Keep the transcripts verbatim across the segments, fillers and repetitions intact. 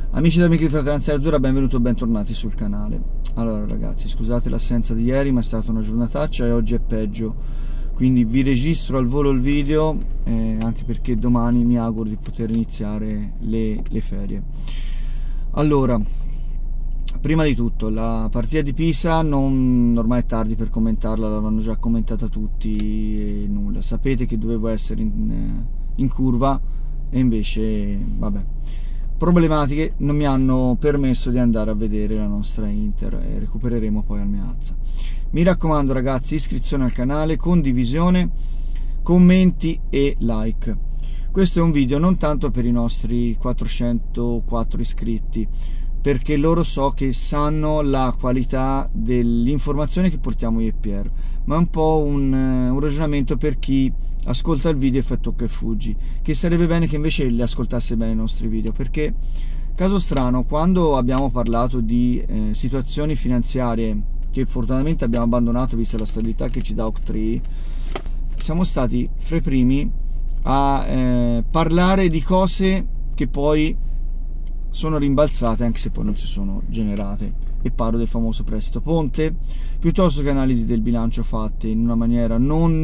Amici ed amici di Fratellanza Azzurra, benvenuti o bentornati sul canale. Allora ragazzi, scusate l'assenza di ieri, ma è stata una giornataccia e oggi è peggio, quindi vi registro al volo il video, eh, anche perché domani mi auguro di poter iniziare le, le ferie. Allora, prima di tutto, la partita di Pisa, non, ormai è tardi per commentarla, l'hanno già commentata tutti e nulla. Sapete che dovevo essere in, in curva e invece, vabbè, problematiche non mi hanno permesso di andare a vedere la nostra Inter e recupereremo poi al Meazza. Mi raccomando ragazzi, iscrizione al canale, condivisione, commenti e like. Questo è un video non tanto per i nostri quattrocentoquattro iscritti, perché loro so che sanno la qualità dell'informazione che portiamo io e Pier, ma è un po' un, un ragionamento per chi ascolta il video e fa tocca e fuggi, che sarebbe bene che invece li ascoltasse bene i nostri video, perché caso strano, quando abbiamo parlato di eh, situazioni finanziarie che fortunatamente abbiamo abbandonato vista la stabilità che ci dà Octree, siamo stati fra i primi a eh, parlare di cose che poi sono rimbalzate anche se poi non si sono generate, e parlo del famoso prestito ponte piuttosto che analisi del bilancio fatte in una maniera non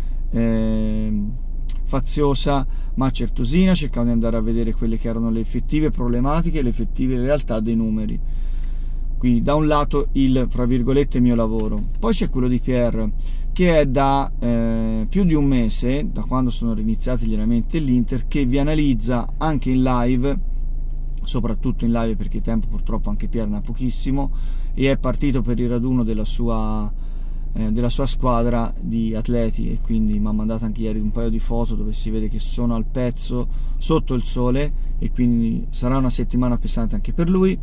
eh, faziosa ma certosina, cercando di andare a vedere quelle che erano le effettive problematiche e le effettive realtà dei numeri. Quindi da un lato il fra virgolette mio lavoro, poi c'è quello di Pier che è da eh, più di un mese, da quando sono riniziati gli allenamenti dell'Inter, che vi analizza anche in live, soprattutto in live perché tempo purtroppo anche Pier ne ha pochissimo, e è partito per il raduno della sua, eh, della sua squadra di atleti, e quindi mi ha mandato anche ieri un paio di foto dove si vede che sono al pezzo sotto il sole, e quindi sarà una settimana pesante anche per lui.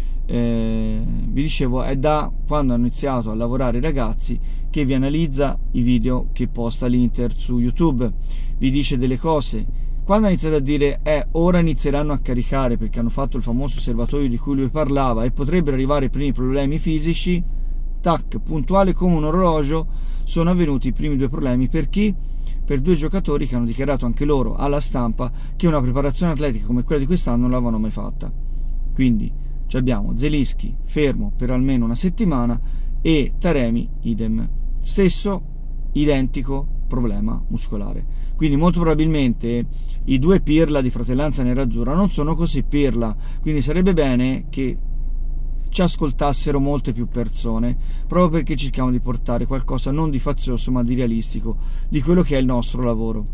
Eh, vi dicevo, è da quando hanno iniziato a lavorare i ragazzi che vi analizza i video che posta l'Inter su YouTube, vi dice delle cose. Quando ha iniziato a dire eh, ora inizieranno a caricare perché hanno fatto il famoso serbatoio di cui lui parlava e potrebbero arrivare i primi problemi fisici, tac, puntuale come un orologio sono avvenuti i primi due problemi. Per chi? Per due giocatori che hanno dichiarato anche loro alla stampa che una preparazione atletica come quella di quest'anno non l'avevano mai fatta. Quindi abbiamo Zelinski fermo per almeno una settimana e Taremi idem, stesso identico problema muscolare. Quindi molto probabilmente i due pirla di Fratellanza Nerazzurra non sono così pirla, quindi sarebbe bene che ci ascoltassero molte più persone, proprio perché cerchiamo di portare qualcosa non di fazioso ma di realistico di quello che è il nostro lavoro.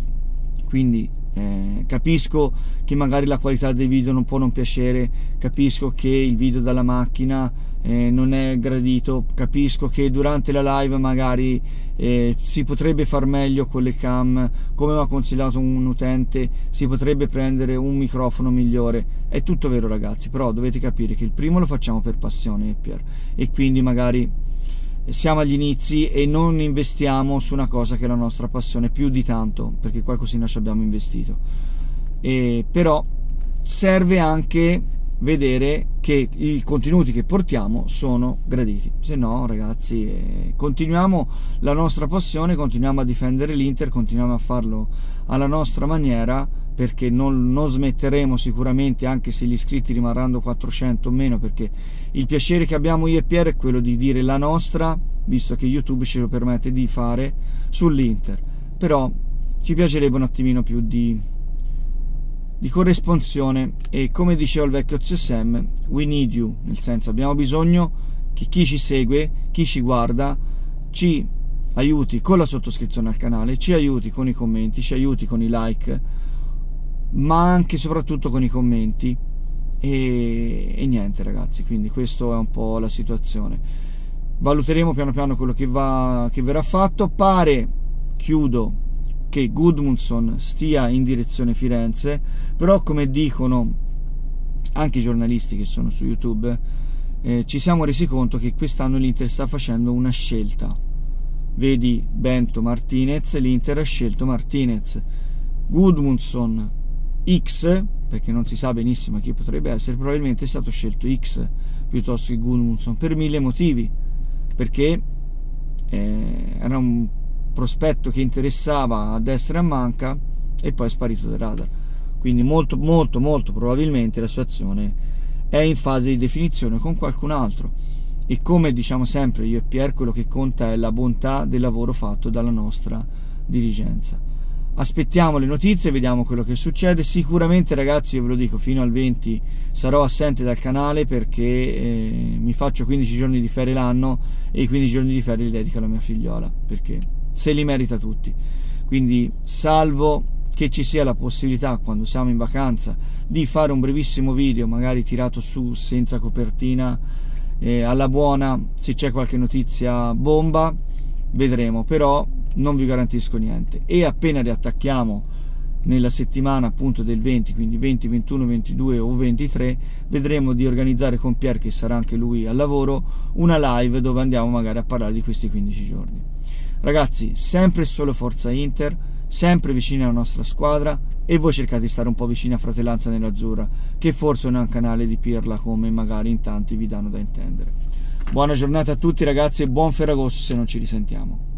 Quindi Eh, capisco che magari la qualità dei video non può non piacere, capisco che il video dalla macchina eh, non è gradito, capisco che durante la live magari eh, si potrebbe far meglio con le cam, come mi ha consigliato un utente, si potrebbe prendere un microfono migliore. È tutto vero ragazzi, però dovete capire che il primo lo facciamo per passione, Pier, e quindi magari siamo agli inizi e non investiamo su una cosa che è la nostra passione più di tanto, perché qualcosina ci abbiamo investito, e però serve anche vedere che i contenuti che portiamo sono graditi, se no ragazzi eh, continuiamo la nostra passione, continuiamo a difendere l'Inter, continuiamo a farlo alla nostra maniera, perché non, non smetteremo sicuramente, anche se gli iscritti rimarranno quattrocento o meno, perché il piacere che abbiamo io e Pier è quello di dire la nostra, visto che YouTube ce lo permette di fare sull'Inter, però ci piacerebbe un attimino più di, di corresponsione, e come diceva il vecchio zio Sam, we need you, nel senso abbiamo bisogno che chi ci segue, chi ci guarda, ci aiuti con la sottoscrizione al canale, ci aiuti con i commenti, ci aiuti con i like, ma anche e soprattutto con i commenti, e, e niente ragazzi, quindi questa è un po' la situazione. Valuteremo piano piano quello che, va, che verrà fatto. Pare, chiudo, che Gudmundsson stia in direzione Firenze, però come dicono anche i giornalisti che sono su YouTube, eh, ci siamo resi conto che quest'anno l'Inter sta facendo una scelta. Vedi Bento Martinez, l'Inter ha scelto Martinez. Gudmundsson X, perché non si sa benissimo chi potrebbe essere, probabilmente è stato scelto X piuttosto che Gudmundsson per mille motivi, perché eh, era un prospetto che interessava a destra e a manca e poi è sparito dal radar. quindi molto molto molto probabilmente la situazione è in fase di definizione con qualcun altro, e come diciamo sempre io e Pier, quello che conta è la bontà del lavoro fatto dalla nostra dirigenza. Aspettiamo le notizie, vediamo quello che succede. Sicuramente ragazzi, io ve lo dico, fino al venti sarò assente dal canale perché eh, mi faccio quindici giorni di ferie l'anno e i quindici giorni di ferie li dedico alla mia figliola, perché se li merita tutti. Quindi salvo che ci sia la possibilità, quando siamo in vacanza, di fare un brevissimo video magari tirato su senza copertina, eh, alla buona, se c'è qualche notizia bomba vedremo, però non vi garantisco niente. E appena riattacchiamo nella settimana appunto del venti, quindi venti, ventuno, ventidue o ventitré, vedremo di organizzare con Pier, che sarà anche lui al lavoro, una live dove andiamo magari a parlare di questi quindici giorni. Ragazzi, sempre solo Forza Inter, sempre vicini alla nostra squadra, e voi cercate di stare un po' vicini a Fratellanza Nerazzurra, che forse non è un canale di pirla come magari in tanti vi danno da intendere. Buona giornata a tutti ragazzi e buon Ferragosto se non ci risentiamo.